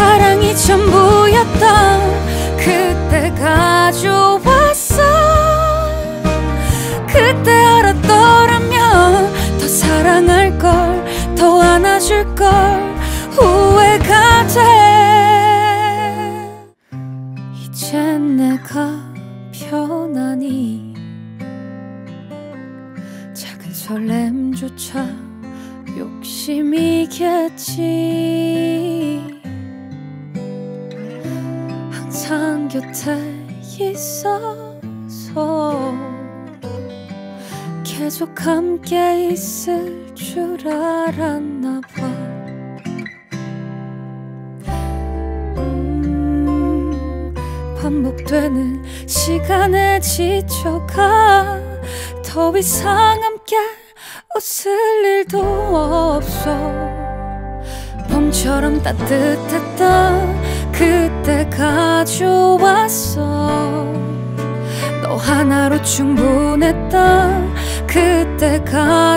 사랑이 전부였던 그때가 좋았어. 그때 알았더라면 더 사랑할걸, 더 안아줄걸 후회가 돼. 이젠 내가 편하니 작은 설렘조차 욕심이겠지. 항상 곁에 있어서 계속 함께 있을 줄 알았나 봐. 반복되는 시간에 지쳐가 더 이상 함께 웃을 일도 없어. 봄처럼 따뜻했던 그때가 좋았어. 너 하나로 충분했던 그때가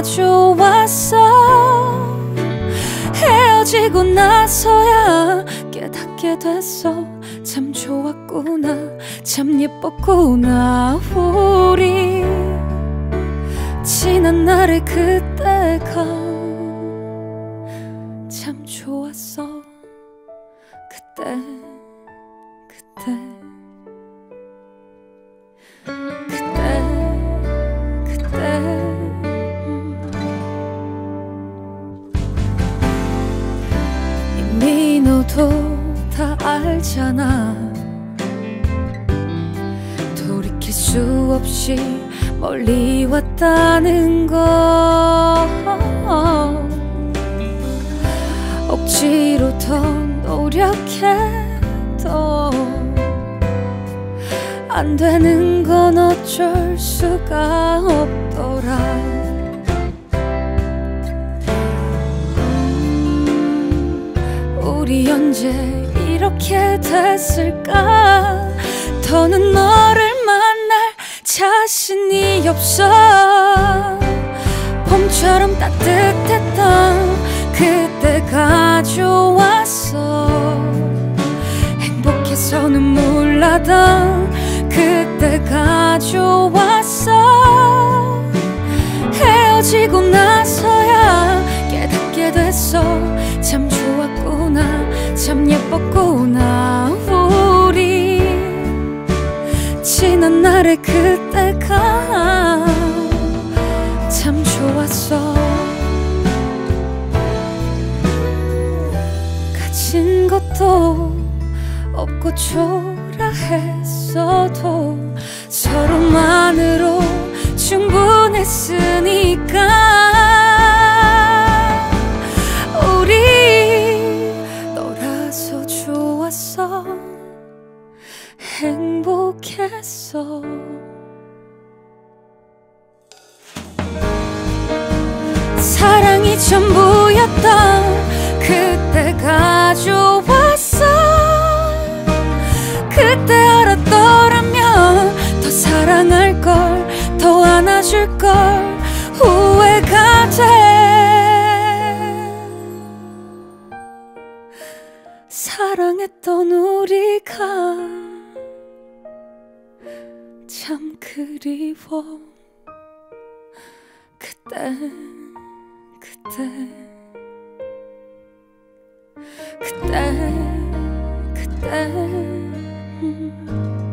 좋았어. 헤어지고 나서야 깨닫게 됐어. 참 좋았구나, 참 예뻤구나 우리. 지난 날의 그때가 참 좋았어. 그때 이미 너도 다 알잖아. 돌이킬 수 없이 멀리 왔다는 거. 억지로 더 노력해도 안 되는 건 어쩔 수가 없더라. 우리 언제 이렇게 됐을까? 더는 너를 만날 자신이 없어. 봄처럼 따뜻했던 그때가 좋았어. 행복해서 눈물 나던 그때가 좋았어. 헤어지고 나서야 깨닫게 됐어. 참 좋았구나, 참 예뻤구나 우리. 지난 날의 그때가 참 좋았어. 가진 것도 없고 초라했어도 서로만으로 충분했으니까. 우리 너라서 좋았어. 행복했어. 사랑이 전부였던 그때가 좋았어. 그때 알았더라면 더 사랑할걸, 더 안아줄걸 후회가 돼. 사랑했던 우리가 참 그리워. 그때 그때